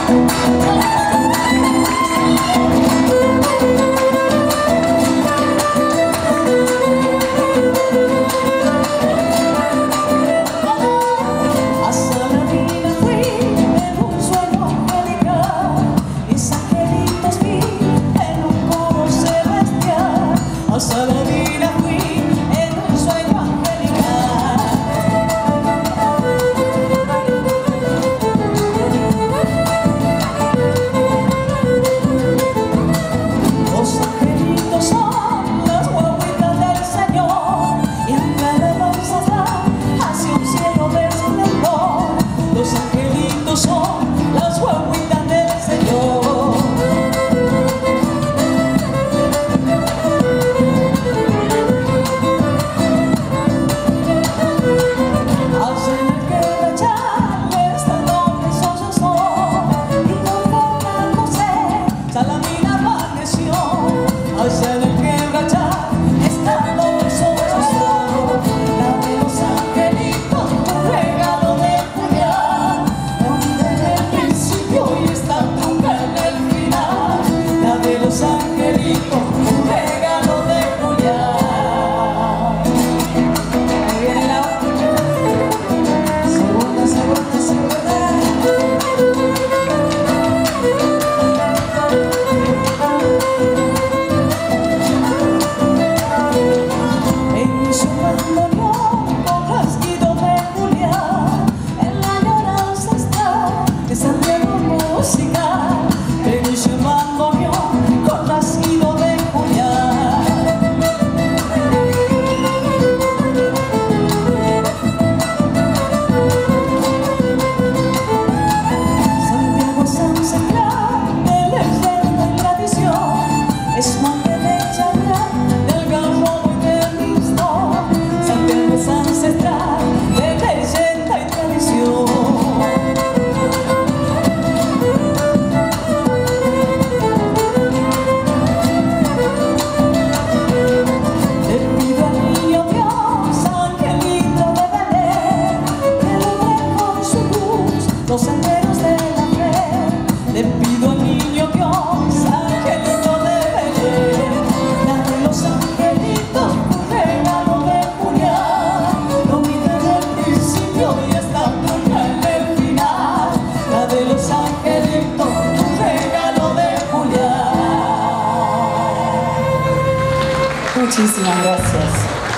Muchísimas gracias.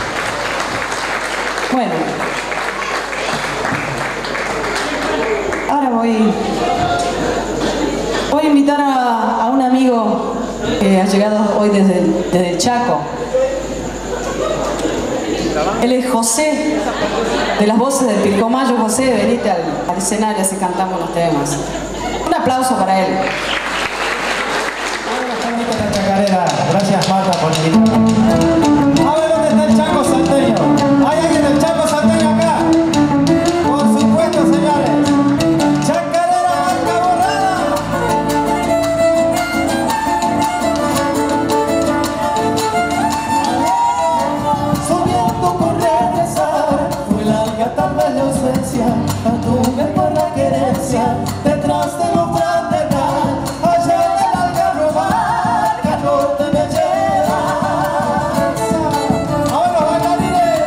Bueno, ahora voy a invitar a un amigo que ha llegado hoy desde el Chaco. Él es José, de las voces del Pilcomayo. José, venite al escenario así cantamos los temas. Un aplauso para él. Gracias, Marta, por invitarme. A ver dónde está el Chaco Salteño. ¿Hay alguien del Chaco Salteño acá? Por supuesto, señores. Chacarera, Marca Borrada. Soñando por regresar, fue larga tal vez la ausencia, anduve por la querencia, detrás de lo fraternal, allá en el Algarrobal, que al norte me lleva. Ahora bailarines.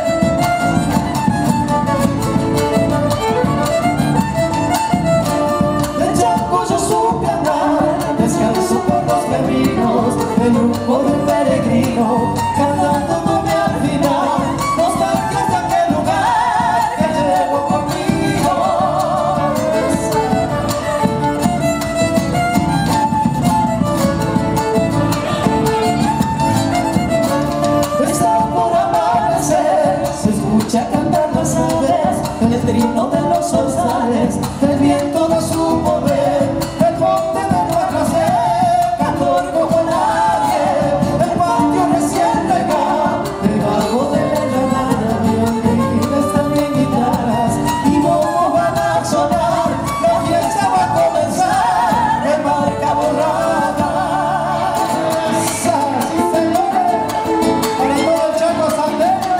De Chaco yo supe andar, descalzo por los caminos, el rumbo de un peregrino, cantando con al final, nostalgias de aquel lugar que llevo conmigo. Está por amanecer, se escucha cantar las aves, el trino de los zorzales, el viento de su poder, el monte de nuestra sed, cantor como nadie, el patio recién regado, debajo de la llanada, violines también guitarras, y bombos van a sonar, la fiesta va a comenzar, en Marca Borrada. Sí, señores, para todo el Chaco Salteño.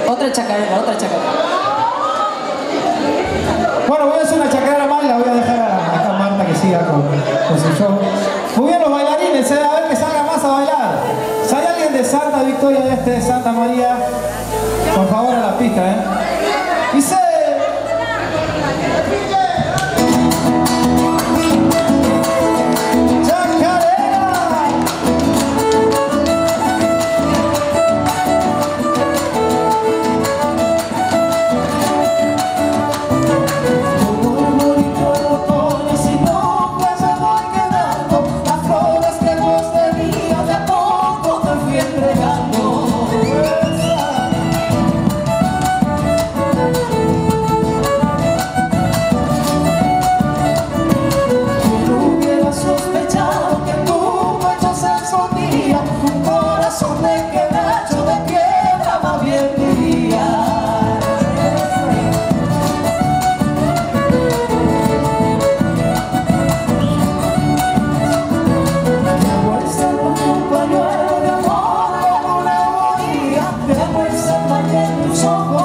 Otra chacarera, otra chacarera. Bueno, voy a hacer una chacarera más y la voy a dejar a acá Marta que siga con su show. Muy bien los bailarines, a ver que salga más a bailar. Si hay alguien de Santa Victoria de Santa María, por favor a la pista, Dice... So